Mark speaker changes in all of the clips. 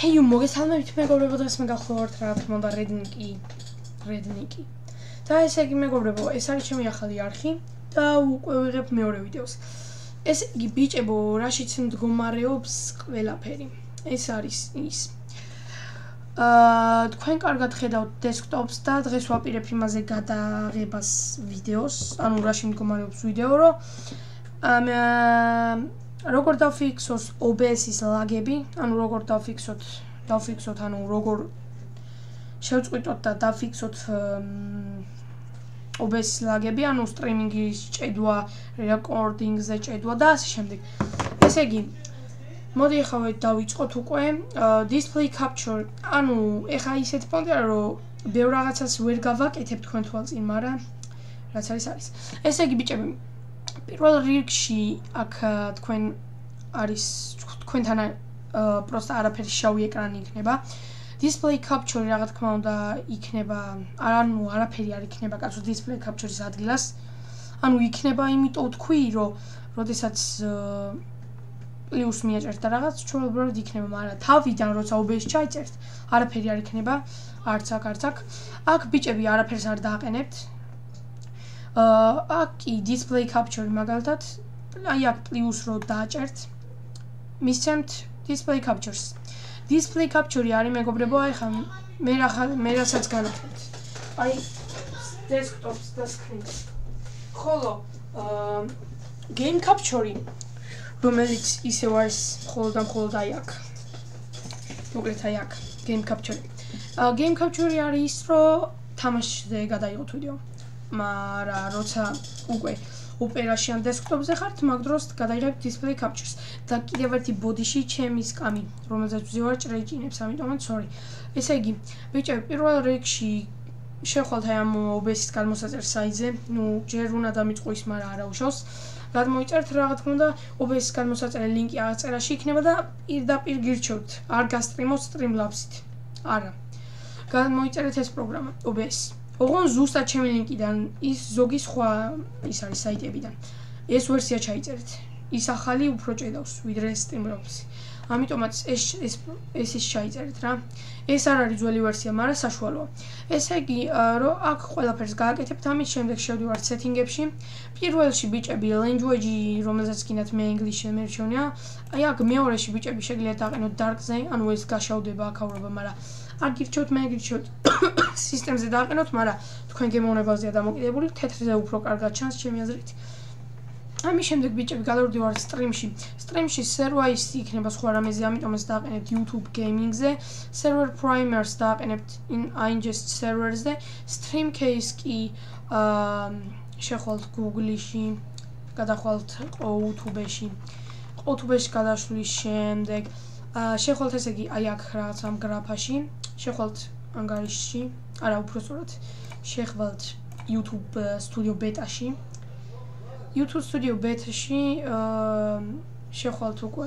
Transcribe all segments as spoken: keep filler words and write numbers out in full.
Speaker 1: ჰეიუ მოგესალმებით მეგობრებო, დღეს მე გახლავართ რა თქმა უნდა რედნიკი რედნიკი და ესე იგი მეგობრებო, ეს არის ჩემი ახალი არხი და უკვე ვიღებ მეორე ვიდეოს. ესე იგი ბიჭებო, რაშიც მდგომარეობს ყველაფერი. ეს არის ის. აა თქვენ კარგად ხედავთ დესკტოპს და დღეს ვაპირებ იმაზე გადაღებას ვიდეოს, ანუ რაში მდგომარეობს ვიდეო, რომ ამ როგორ დავფიქსოთ O B S-ის ლაგები, ანუ როგორ დავფიქსოთ, დავფიქსოთ, ანუ როგორ შევწყვიტოთ და დავფიქსოთ O B S-ის ლაგები, ანუ სტრიმინგის ჭედვა, რეკორდინგზე ჭედვა და ასე შემდეგ. ესე იგი, მოდი ახლა დავიწყოთ უკვე display capture, ანუ ეხა ისეთ პონტია, რომ ბევრ რაღაცას ვერ გავაკეთებ თქვენ თვალწინ, მაგრამ რაც არის არის. ესე იგი ბიჭები, პირველ რიგში აქ თქვენ არის თქვენთან პროსტა არაფერი შავი ეკრანი იქნება. display capture რა თქმა უნდა იქნება, ანუ არაფერი არ იქნება კაცო display capture-ის ადგილას. ანუ იქნება იმიტომ თქვი, რომ როდესაც პლუს მიაჭერთ და რაღაც ჩვეულებრივად იქნება, მაგრამ თავიდან როცა O B S ჩაიწერთ, არაფერი არ იქნება, არც აქ, არც აქ. აქ ბიჭები არაფერს არ დააყენებთ. აქ კი display capture მაგალითად, აი აქ პლუს რო დააჭერთ, მისცემთ display capture-ს. display capture-ი არის მეგობრებო, აი ხა მე რა მე რასაც განახლებთ. აი desktop-ს და screen-ს. ხოლო game capture-ი, რომელიც ისევ არის მხოლოდ და მხოლოდ აი აქ. მოკლედ აი აქ game capture-ი. game capture-ი არის ის, რომ თამაშზე გადაიღოთ ვიდეო. მაგრამ როცა უკვე ოპერაში ან დესკტოპზე ხართ, მაგ დროს გადაიღებთ display capture-ს. და კიდევ ერთი ბოდიში ჩემი სკამი, რომელზეც ვზივარ ჭრეჭინებს, ამიტომაც sorry. ესე იგი, ბიჭები, პირველ რიგში შევხვალთ აი ამ O B S-ის გადმოსაწერ საიტზე. ნუ ჯერ უნდა დამიწყო ის, მაგრამ არა უშავს. გადმოიწერთ რა თქმა უნდა O B S-ის გადმოსაწერი ლინკი აღწერაში იქნება და პირდაპირ გირჩევთ. არ გასტრიმოთ Streamlabs-ით. არა. გადმოიწერეთ ეს პროგრამა O B S. ოღონდ ზუსტად ჩემი ლინკიდან, ის ზოგი სხვა ის არის საიტებიდან. ეს ვერსია ჩაიწერეთ. ის ახალი უფრო ჭედავს, ვიდრე Streamlabs-ი. ამიტომაც ეს ეს ეს ის ჩაიწერეთ რა. ეს არ არის ძველი ვერსია, მაგრამ საშუალოა. ესე იგი, რომ აქ ყველაფერს გააკეთებთ, ამის შემდეგ შევდივართ setting-ებში. პირველში ბიჭები language-ი, რომელზეც გინდათ მე ინგლისში მერჩევნია. აი აქ მეორეში ბიჭები შეგიძლიათ დაყენოთ dark-ზე, ანუ ეს გაშავდება აქაურობა, მაგრამ არ გირჩევთ, მე გირჩევთ სისტემზე დააყენოთ, მაგრამ თქვენ გემოვნებაზეა დამოკიდებული, თეთრზე უფრო კარგად ჩანს ჩემი აზრით. ამის შემდეგ ბიჭები გადავდივართ stream-ში. stream-ში server-ი იქნება სხვა რამეზე, ამიტომაც დააყენებთ YouTube Gaming-ზე, server primers დააყენებთ ingest server-ზე, stream case კი შეხვალთ Google-ში, გადახვალთ YouTube-ში. YouTube-ში გადაშლის შემდეგ შეხვალთ ესე იგი აი აქ რაღაც ამ გრაფაში, შეხვალთ ანგარიშში, არა უბრალოდ შეხვალთ YouTube Studio Beta-ში. YouTube Studio Beta-ში შეხვალთ უკვე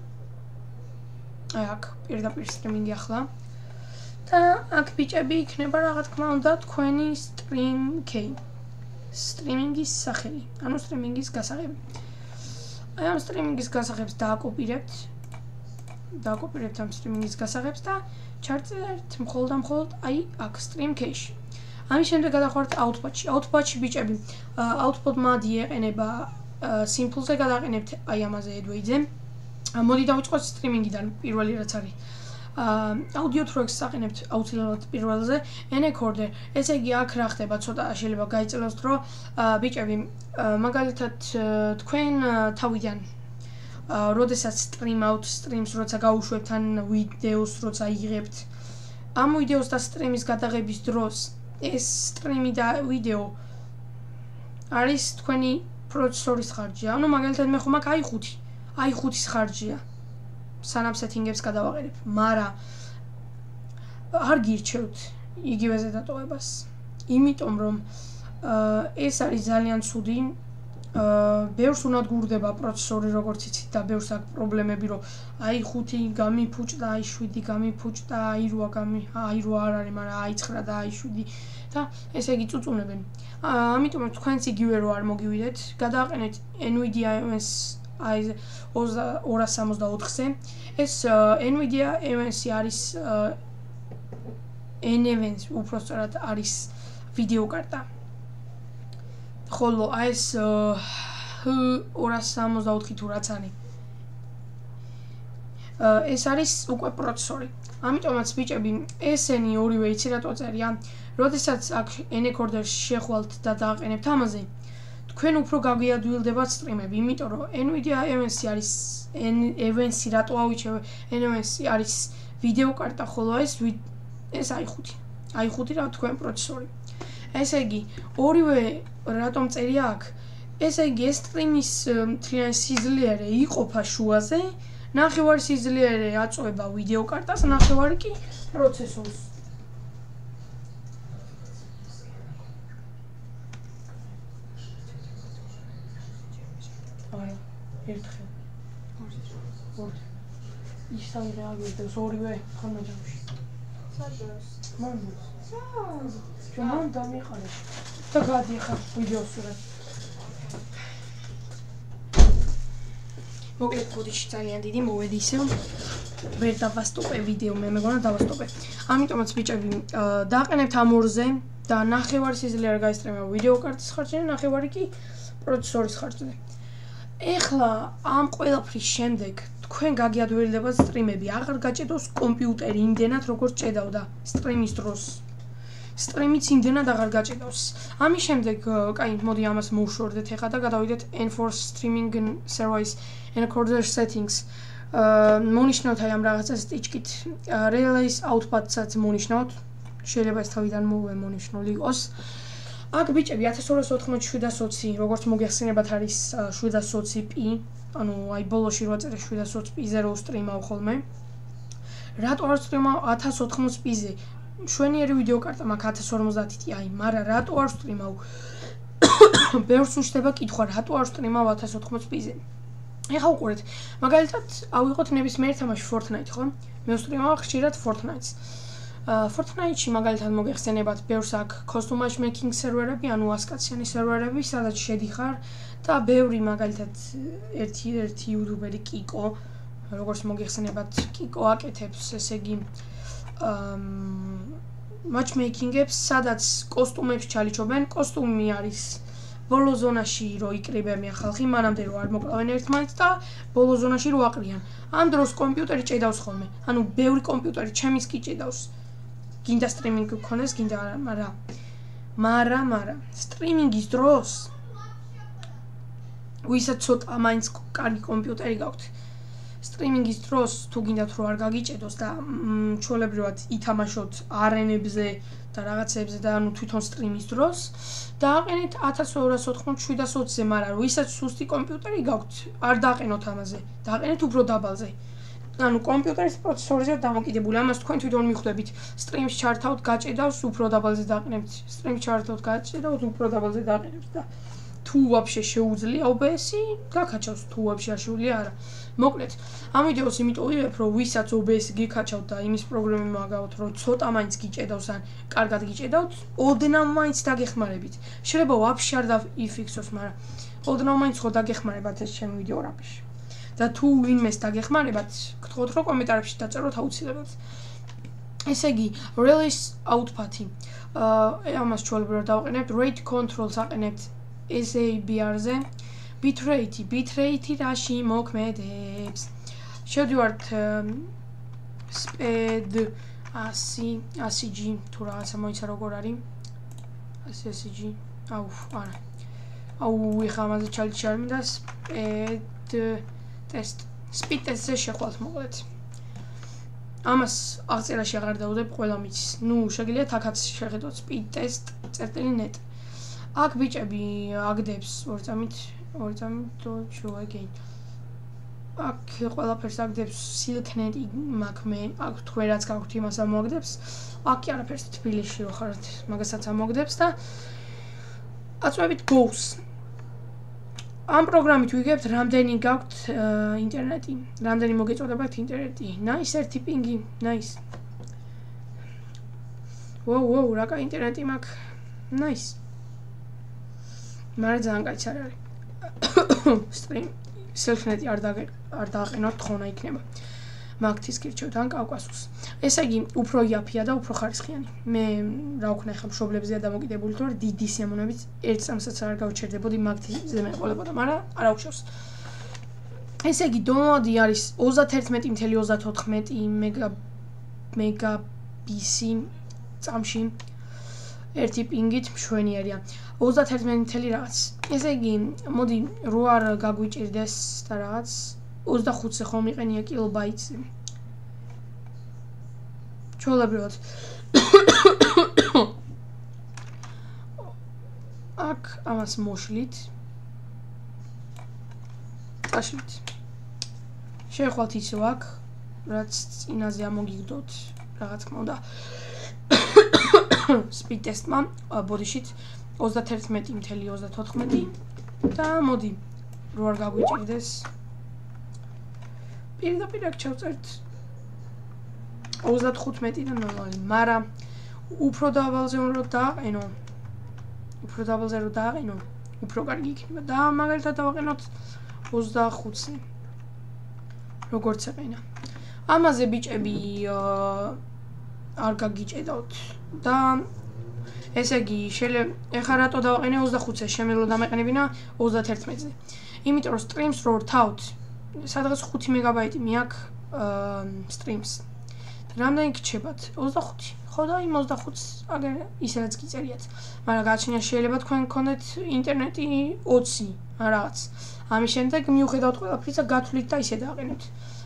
Speaker 1: აი აქ პირდაპირ სტრიმინგი ახლა. და აქ ბიჭები იქნება რა თქმა უნდა თქვენი stream key. სტრიმინგის სახელი, ანუ სტრიმინგის გასაღები. აი ამ სტრიმინგის გასაღებს დააკოპირებთ. დააკოპირებთ ამ სტრიმინგის გასაღებს და ჩარწერთ მხოლოდ და მხოლოდ აი აქ stream key-ში. ამის შემდეგ გადახვალთ output-ში. output-ში ბიჭები, output mode ეყენება simple-ზე გადაყენებთ აი ამაზე Edway-ზე. მოდი დავიწყოთ streaming-დან პირველი რაც არის. audio tracks აყენებთ აუცილებლად პირველზე, encoder. ესე იგი აქ რა ხდება, ცოტა შეიძლება გაიწელოთ, რომ ბიჭები, მაგალითად თქვენ თავიდან როდესაც stream out streams როცა გაუშვებთ ან ვიდეოს როცა იღებთ, ამ ვიდეოს და stream-ის გადაღების დროს ეს stream-ი და ვიდეო არის თქვენი პროცესორის ხარჯი. ანუ მაგალითად მე ხომ აქ აი ხუთი, აი ხუთის ხარჯია. სანამ setting-ებს გადავაყენებ, მაგრამ არ გირჩევთ იგივეზე დატოვებას. იმიტომ რომ ეს არის ძალიან ცუდი. ბევრს უნდა გურდება პროცესორი როგორც იცით და ბევრს აქვს პრობლემები, რომ აი ხუთი გამიფუჭდა, აი შვიდი გამიფუჭდა, აი რვა გამი, აი რვა არ არის, მაგრამ აი ცხრა და აი შვიდი და ესე იგი წუწუნებენ. ამიტომ თქვენც იგივე რო არ მოგივიდეთ, გადააყენეთ Nvidia აი ორას სამოცდაოთხზე. ეს Nvidia Evensi არის Nvensi უпростоრად არის ვიდეო კარტა. ხოლო აი ეს ორას სამოცდაოთხი თუ რაც არის. ეს არის უკვე პროცესორი. ამიტომაც ბიჭები, ესენი ორივე იცი რატო წერია? როდესაც აქ encoder-ში შეხვალთ და დააყენებთ ამაზე, თქვენ უფრო გაგიადვილდებათ სტრიმები, იმიტომ რომ Nvidia Evensi არის Evensi რატო ავიჩევ? Evensi არის ვიდეო კარტა, ხოლო ეს ეს აი ხუთი. აი ხუთი რა თქვენ პროცესორი. ესე იგი, ორივე რატომ წერია აქ? ესე იგი, ეს სტრიმის მთლიანი სიძლიერე იყოფა შუაზე, ნახევარი სიძლიერე აწვება ვიდეო კარტას, ნახევარი კი პროცესორს. აი, ერთხელ. ორი. ისავე რეაგირებს ორივე ხანმოჭამში. სადაც? მომents. სად? ჩვენ დამიყარე. და გადიხარ ვიდეოს ურა. მოკლედ კოდიში ძალიან დიდი მოვედი ისევ. ვერ დავასტოპე ვიდეო, მე მეგონა დავასტოპე. ამიტომაც ბიჭები, დააყენებთ ამ ორზე და ნახევარი სიძლიერე გაისტრიმა ვიდეო კარტის ხარჯზე, ნახევარი კი პროცესორის ხარჯზე. ეხლა ამ ყველაფრის შემდეგ თქვენ გაგიადვილდებათ სტრიმები, აღარ გაჭედავს კომპიუტერი იმდენად როგორც ჭედავდა სტრიმის დროს. სტრიმიც იმდენად აღარ გაჭედავს. ამის შემდეგ, კაი, მოდი ამას მოვშორდეთ ეხლა და გადავიდეთ Enforce Streaming Service Encoder Settings. მონიშნავთ აი ამ რაღაცას სტიჩკით. Release Output-საც მონიშნავთ. შეიძლება ეს თავიდან მონიშნული იყოს. აქ ბიჭები ათას ორას ოთხმოცდაშვიდას ოცი, როგორც მოგეხსენებათ არის შვიდას ოცი პი, ანუ აი ბოლოში რო წერე შვიდას ოცი პი-ზე რო სტრიმავ ხოლმე. რატო არ სტრიმავ ათას ოთხმოცდაშვიდ პი-ზე? შვენიერი ვიდეო კარტა მაქვს ათას ორმოცდაათი ტი, მაგრამ რატო არ სტრიმავ? ბევრს უჩნდება კითხვა, რატო არ სტრიმავ ათას ოთხმოცდაშვიდ პი-ზე? ეხლა უყურეთ, მაგალითად, ავიღოთ ნებისმიერ თამაში Fortnite, ხო? მე ვსტრიმავ ხშირად Fortnite-ს. Fortnite-ში მაგალითად მოგეხსენებათ, ბევრს აქ custom matchmaking სერვერები, ანუ ასკაციანი სერვერები, სადაც შედიხარ და ბევრი მაგალითად ერთი ერთი იუთუბერი კიკო, როგორც მოგეხსენებათ, კიკო აკეთებს, ესე იგი matchmaking-ებს, სადაც კოსტუმებს ჩალიჩობენ, კოსტუმი არის ბოლო ზონაში რო იკრიბებიან ხალხი, მანამდე რო არ მოკლავენ ერთმანეთს და ბოლო ზონაში რო აყრიან. ამ დროს კომპიუტერი ჭედავს ხოლმე. ანუ ბევრი კომპიუტერი ჩემის კი ჭედავს. გინდა სტრიმინგი გქონდეს, გინდა არა, მაგრამ მარა, მარა, სტრიმინგის დროს ვისაც ცოტა მაინც კარგი კომპიუტერი გაქვთ. სტრიმინგის დროს თუ გინდათ რომ არ გაგიჭედოს და ჩვეულებრივად ითამაშოთ არენებზე და რაღაცებზე და ანუ თვითონ სტრიმის დროს დააყენეთ ათას ორას ოთხმოცდაშვიდას ოცზე, მაგრამ ვისაც სუსტი კომპიუტერი გაქვთ, არ დააყენოთ ამაზე, დააყენეთ უფრო დაბალზე. ანუ კომპიუტერის პროცესორზე დამოკიდებული, ამას თქვენ თვითონ მიხვდებით. სტრიმს ჩართავთ, გაჭედავს, უფრო დაბალზე დააყენებთ. სტრიმს ჩართავთ, გაჭედავს, უფრო დაბალზე დააყენებთ და თუ ვაფშე შეუძლია O B S-ი, გაკაჩავს, თუ ვაფშე არ შეუძლია, არა. მოკლედ, ამ ვიდეოს იმიტომ ვიღებ, რომ ვისაც O B S-ი გიკაჩავთ და იმის პრობლემა მაგავთ, რომ ცოტა მაინც გიჭედავს ან კარგად გიჭედავთ, ოდნავ მაინც დაგეხმარებით. შეიძლება ვაფშე არ დაიფიქსოს, მაგრამ ოდნავ მაინც ხო დაგეხმარებათ ეს ჩემი ვიდეო რაფიში. და თუ ვინმეს დაგეხმარებათ, გთხოვთ რომ კომენტარებში დაწეროთ აუცილებლად. ესე იგი, release output-ი. აა ამას ჩვეულებრივად დავაყენებთ, rate control-ს აყენებთ S A B R-ზე. bitrate-ი, bitrate-ი რაში მოქმედებს? შევდივართ speed one hundred G თუ რაღაცა მოიცა როგორ არის. one hundred G. აუ, არა. აუ, ეხლა ამაზე ჩალიჩი არ მინდა speed test. speed test-ზე შეხვალთ მოკლედ. ამას აღწერაში აღარ დავუდებ, ყველა მიცის. ნუ შეგიძლიათ აქაც შეხედოთ speed test წერტილი net. აქ ბიჭები აგდებს ორი წამით, ორი წამით show again. აქ ყველაფერს აგდებს silknet-ი მაქვს მე, აქ თქვენ რაც გაქვთ იმას ამოაგდებს. აქ კი არაფერს თბილისში რო ხართ, მაგასაც ამოაგდებს და აწვევით goes. ამ პროგრამით ვიგებთ, რამდენი გაქვთ ინტერნეტი, რამდენი მოგეწოდებათ ინტერნეტი. Nice ერთი პინგი, nice. Wow, wow, რა კაი ინტერნეტი მაქვს. Nice. მაგრამ ძალიან კაიც არ არის. Stream selfnet-ი არ არ დააყენოთ თხონა იქნება. მაგთის გირჩევთ ან კავკასოს. ესე იგი, უფრო იაფია და უფრო ხარისხიანი. მე რა ვქნა ხა მშობლებზეა დამოკიდებული, თორე დიდი სიამოვნებით ერთ წამსაც არ გავჩერდებოდი მაგთიზე მეყოლებოდა, მაგრამ არ აუჩევს. ესე იგი, download-ი არის ოცდაერთმეტი ათეული ოცდათოთხმეტი მეგა მეგაბისი წამში. ერთი პინგით მშვენიერია. ოცდაერთმეტი ათეული რაღაც. ესე იგი, მოდი რო არ გაგვიჭირდეს და რაღაც ოცდახუთზე ხომ იყენია კილობაიტზე. ჩვეულებრივად. აქ ამას მოშლით. წაშლით. შევხვალთ ისევ აქ, რაც წინაზე ამოგიგდოთ, რა თქმა უნდა. speed test-მა body-shit ოცდაერთმეტი ათეული ოცდათოთხმეტი და მოდი რო არ გაგვიჭირდეს პირდაპირ აქ ჩავწერთ ოცდათხუთმეტი და ნორმალი, მაგრამ უფრო დაბალზე უნდა დააყენო. უფრო დაბალზე რო დააყენო, უფრო კარგი იქნება და მაგალითად დავაყენოთ ოცდახუთზე. როგორც ეყენა. ამაზე ბიჭები არ გაგიჭედავთ და ესე იგი, შეიძლება ეხლა რატო დავაყენე ოცდახუთზე, შემეძლო დამეყენებინა ოცდაერთმეტზე. იმიტომ რომ streams რო რთავთ, სადღაც ხუთი მეგაბაიტი მეაქვს streams. რამდენი გრჩებათ? ოცდახუთი. ხო და იმ ოცდახუთს აგერ ისედაც გიწერიათ. მაგრამ გააჩნია შეიძლება თქვენ გქონდეთ ინტერნეტი ოცი ან რაღაც. ამის შემდეგ მიუხედავად ყველაფრისა გათვლით და ისე დააყენებთ.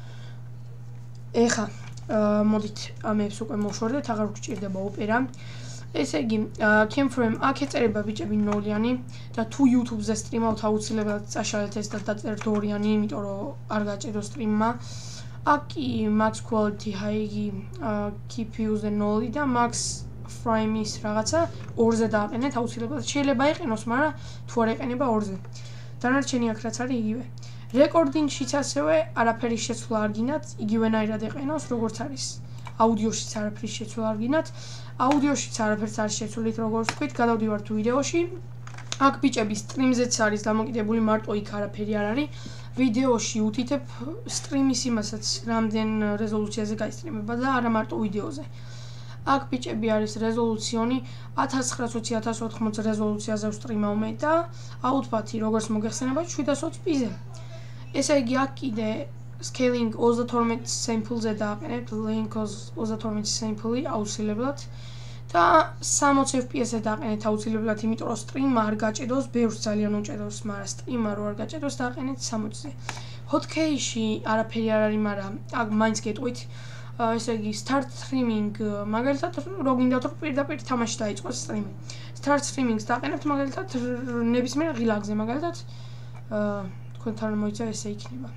Speaker 1: ეხლა მოდით ამებს უკვე მოვშორდეთ, აღარ გვჭირდება ოპერა. ესე იგი, Camframe აქ ეწერება ბიჭები ნოლიანი და თუ YouTube-ზე სტრიმავთ აუცილებლად წაშალეთ ეს და დაწერთ ორიანი, იმიტომ რომ არ გაჭედო სტრიმმა. აქ კი max quality high keep use ნოლი და max frame-ის რაღაცა ორზე დააყენეთ აუცილებლად. შეიძლება იყენოს, მაგრამ თუ არ ეყენება ორზე. დანარჩენი აქ რაც არის იგივე. Recording-შიც ასევე არაფერი შეცვლა არ გინათ, იგივენაირად ეყენოს, როგორც არის. აუდიოშიც არაფერი შეცვლა არ გინათ. აუდიოშიც არაფერს არ შეცვლით, როგორც ვთქვით, გადავდივართ ვიდეოში. აქ ბიჭები სტრიმზეც არის დამოკიდებული, მარტო იქ არაფერი არ არის. ვიდეოში უთითებ სტრიმის იმასაც, რამდენ რეზოლუციაზე გაისტრიმება და არა მარტო ვიდეოზე. აქ ბიჭები არის რეზოლუციონი ათას ცხრაასოცი ათას ოთხმოცი რეზოლუციაზე ვსტრიმავ მე და output-ი როგორც მოგეხსენებათ შვიდას ოცი პი-ზე. ესე იგი აქ კიდე scaling ოცდათორმეტ sample-ზე დააყენებთ, link ოცდათორმეტ sample-ი აუცილებლად და სამოცი ეფ პი ეს-ზე დააყენეთ აუცილებლად, იმიტომ რომ stream არ გაჭედოს, ბევრს ძალიან უჭედავს, მაგრამ stream-მა რო არ გაჭედოს, დააყენეთ სამოცზე. hot key-ში არაფერი არ არის, მაგრამ აქ მაინც გეტყვით. ესე იგი start streaming მაგალითად რო გინდათ რომ პირდაპირ თამაში დაიწყოს stream-ი. start streaming-ს დააყენებთ მაგალითად ნებისმიერ ღილაკზე, მაგალითად თქვენთან მოიცა ესე იქნება.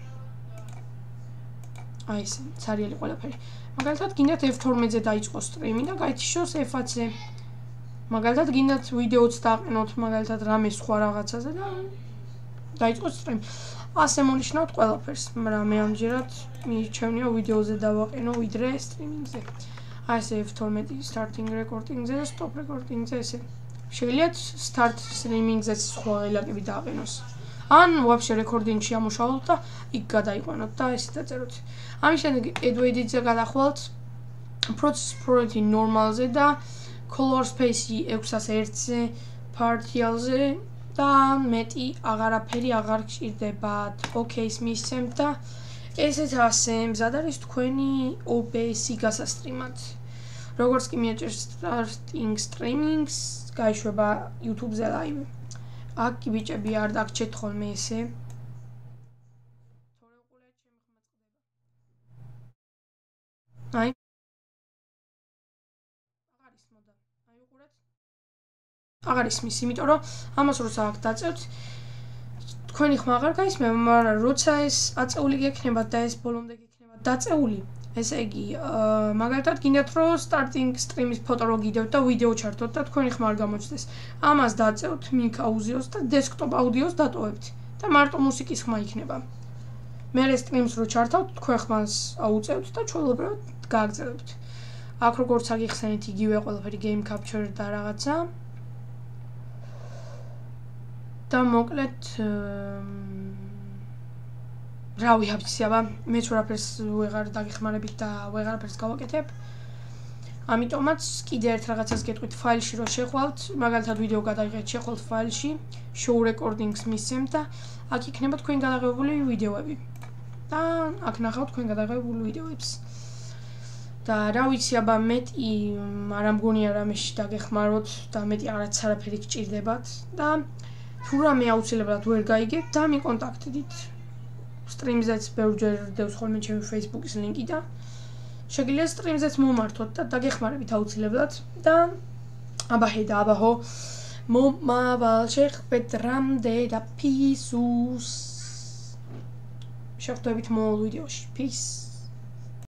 Speaker 1: აი ესე, ცარიელი ყველაფერი. მაგალითად გინდათ ეფ თორმეტზე დაიწყოს stream-ი და გაითიშოს ეფ ათზე. მაგალითად გინდათ ვიდეოც დააყენოთ მაგალითად რამე სხვა რაღაცაზე და დაიწყოს stream. ასე მონიშნავთ ყველაფერს, მაგრამ მე ამჯერად მიირჩევნია ვიდეოზე დავაყენო ვიდრე streaming-ზე. აი ესე ეფ თორმეტი starting recording-ზე და stop recording-ზე ესე. შეგიძლიათ start streaming-ზეც სხვა ღილაკები დააყენოს. ან ვაფშე recording-ში ამუშავალთ და იქ გადაიყვანოთ და ესე დაწეროთ. ამის შემდეგ Edit-ზე გადახვალთ process priority normal-ზე და color space-ი ექვსას ერთზე, partial-ზე და მეტი აღარაფერი აღარ გჭირდებათ. OK-ს მისცემთ და ესეც ასე მზად არის თქვენი O B S-ი გასასტრიმად. როგორც კი მიაჭერს starting streaming-ს, გაიშვება YouTube-ზე live. აქ კი ბიჭები არ დაგჭერთ ხოლმე ესე. თორე უყურეთ შემოხმაწყდება. აი. აღარ ისმოდა. აი უყურეთ. აღარ ისმის, იმიტომ რომ ამას როცა აქ დაწევთ, თქვენი ხმა აღარ გაისმება, მაგრამ როცა ეს აწეული გექნებათ და ეს ბოლომდე გექნებათ დაწეული, ესე იგი, მაგალითად გინდათ რომ starting stream-ის ფოტო რო გიდევთ და ვიდეო ჩართოთ და თქვენი ხმა არ გამოჩნდეს. ამას დაწევთ mic audio-ს და desktop audio-ს დატოვებთ და მარტო მუსიკის ხმა იქნება. მერე stream-ს რო ჩართავთ, თქვენ ხმას აუწევთ და ჩვეულებრივად გააგრძელებთ. აქ როგორც აგიხსენეთ იგივე ყველაფერი game capture და რაღაცა. და მოკლედ რავი აბიცი აბა მეც ვერაფერს ვეღარ დაგეხმარებით და ვეღარაფერს გავაკეთებ ამიტომაც კიდე ერთ რაღაცას გეტყვით ფაილში რო შეხვალთ მაგალითად ვიდეო გადაიღეთ შეხვალთ ფაილში show recordings მისცემთ და აქ იქნება თქვენ გადაღებული ვიდეოები და აქ ნახავთ თქვენ გადაღებულ ვიდეოებს და რა ვიცი აბა მეტი არ ამგონია რამეში დაგეხმაროთ და მეტი არაც არაფერი გჭირდებათ და თუ რამე აუცილებლად ვერ გაიგებთ და მიკონტაქტდით სტრიმზეც ბევრჯერ დევს ხოლმე ჩემი Facebook-ის ლინკი და შეგიძლია სტრიმზეც მომართოთ და დაგეხმარებით აუცილებლად და აბა ჰე და აბა ჰო მომავალ შეხვედრამდე და პისუს შეხვდებით მომავალ ვიდეოში peace